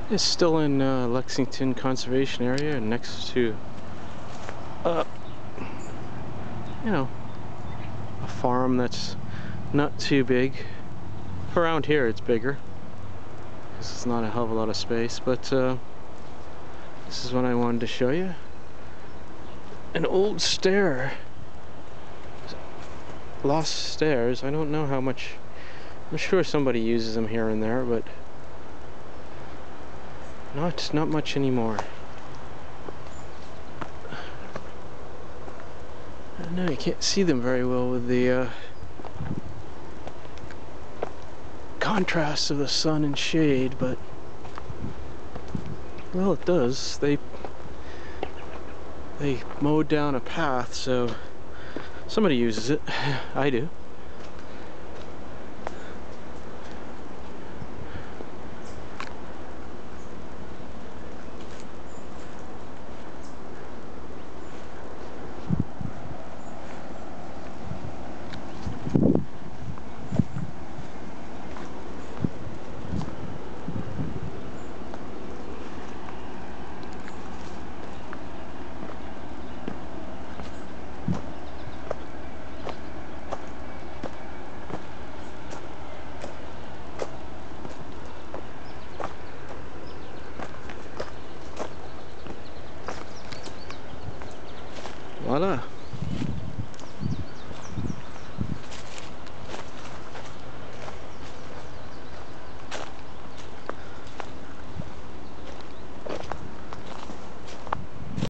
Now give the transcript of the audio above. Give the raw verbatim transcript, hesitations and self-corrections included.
It's still in uh, Lexington Conservation Area, next to, uh, you know, a farm that's not too big. Around here it's bigger, because it's not a hell of a lot of space, but uh, this is what I wanted to show you. An old stair. Lost stairs. I don't know how much. I'm sure somebody uses them here and there, but not not much anymore. I don't know, you can't see them very well with the uh, contrast of the sun and shade, but well, it does. They they mowed down a path, so somebody uses it. I do. Voila.